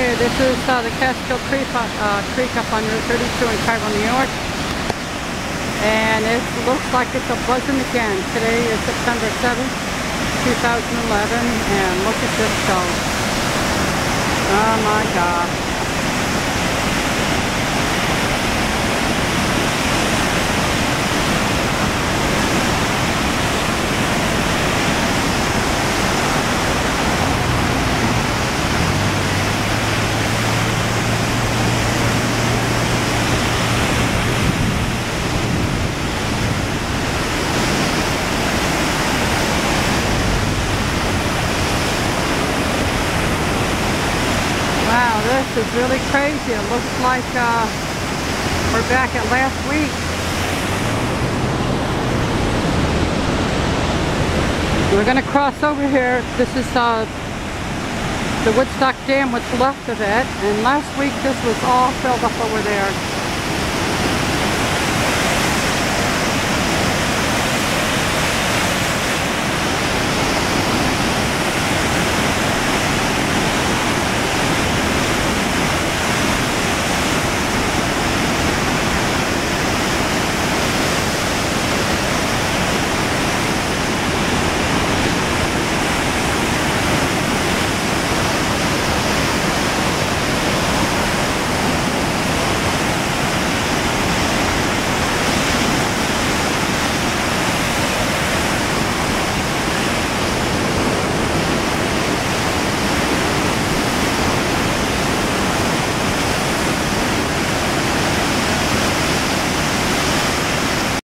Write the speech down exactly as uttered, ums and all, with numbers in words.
Okay, this is uh, the Catskill Creek, uh, Creek up on Route thirty-two in Cairo, New York. And it looks like it's a buzzing again. Today is September seventh, two thousand eleven, and look at this go. Oh my God. Wow, this is really crazy. It looks like uh, we're back at last week. We're going to cross over here. This is uh, the Woodstock Dam, what's left of it. And last week this was all filled up over there.